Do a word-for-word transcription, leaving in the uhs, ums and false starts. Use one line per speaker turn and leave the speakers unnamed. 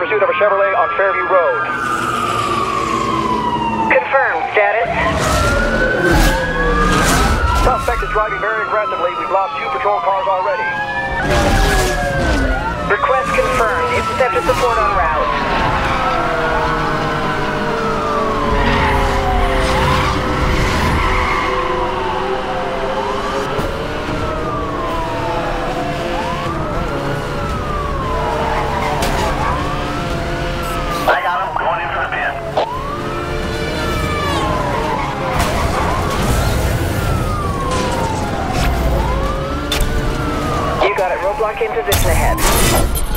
pursuit of a Chevrolet on Fairview Road.
Confirmed. Status?
Suspect is driving very aggressively. We've lost two patrol cars already.
Request confirmed. Interceptor support en route.
I got him. Going in for the pin.
You got it. Roadblock in position ahead.